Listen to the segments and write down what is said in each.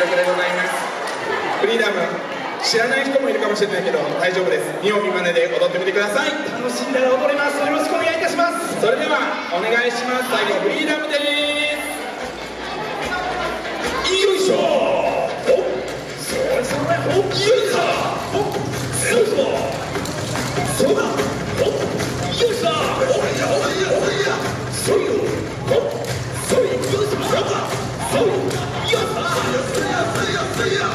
曲でございます。フリーダム知らない人もいるかもしれないけど大丈夫です。見よう見まねで踊ってみてください。 楽しんだら踊れます。よろしくお願いいたします。 それではお願いします。最後フリーダムです。よいしょ。ほっ、それそれ、ほっ、よいしょ。ほっ、よいしょ。そうだ。ほっ、よいしょ。ほいやほいやほいや。そうよ。ほっ、そうよ。よいしょ。そうよ。よいしょ。そやそやそや。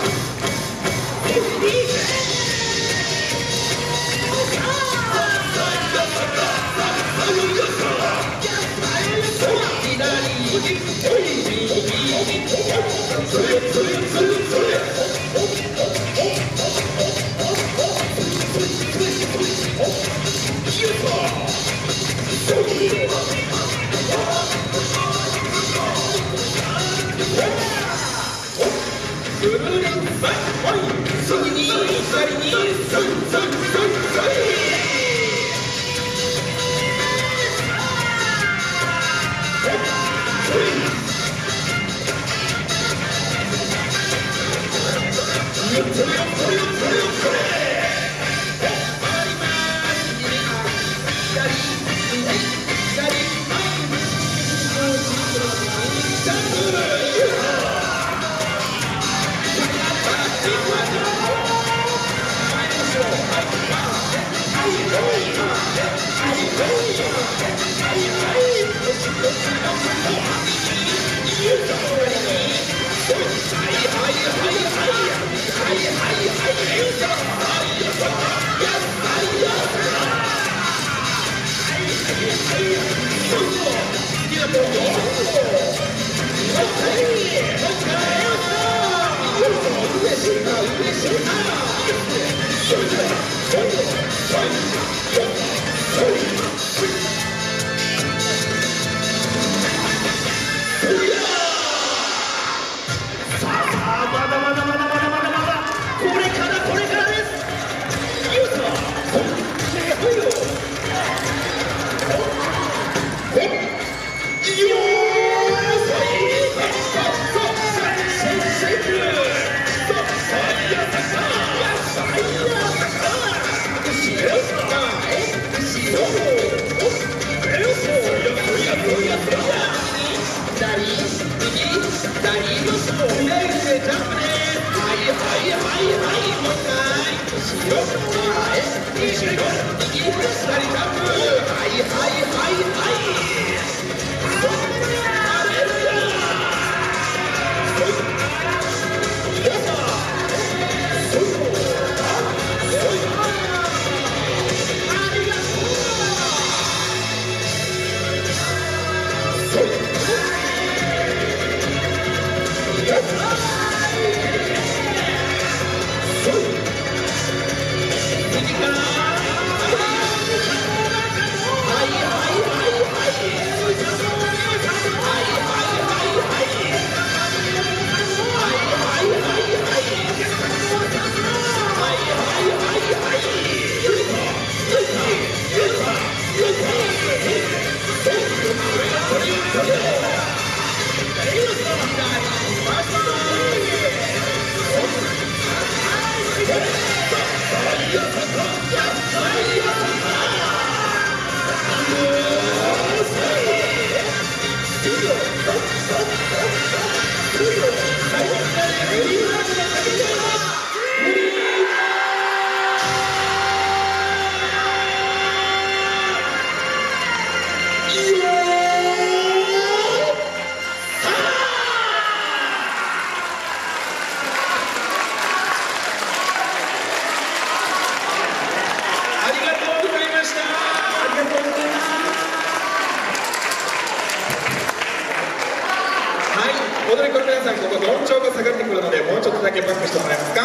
踊り子の皆さん、ここ音調が下がってくるのでもうちょっとだけバックしてもらえますか。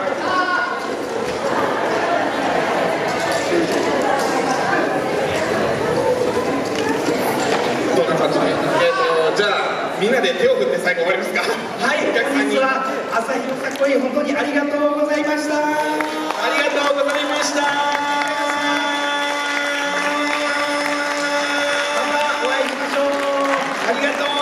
どんな感じで、じゃあみんなで手を振って最後終わりますか。 はい、お客さんには朝日のかっこいい、本当にありがとうございました。 ありがとうございました。 またお会いしましょう。 ありがとう。